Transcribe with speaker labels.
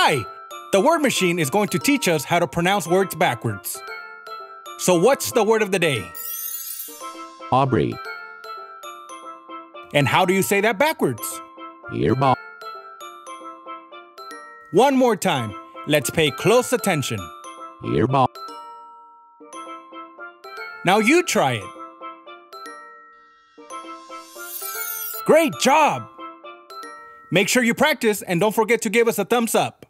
Speaker 1: Hi! The word machine is going to teach us how to pronounce words backwards. So what's the word of the day?
Speaker 2: Aubrey.
Speaker 1: And how do you say that backwards?
Speaker 2: Earball.
Speaker 1: One more time. Let's pay close attention.
Speaker 2: Earball.
Speaker 1: Now you try it. Great job! Make sure you practice and don't forget to give us a thumbs up.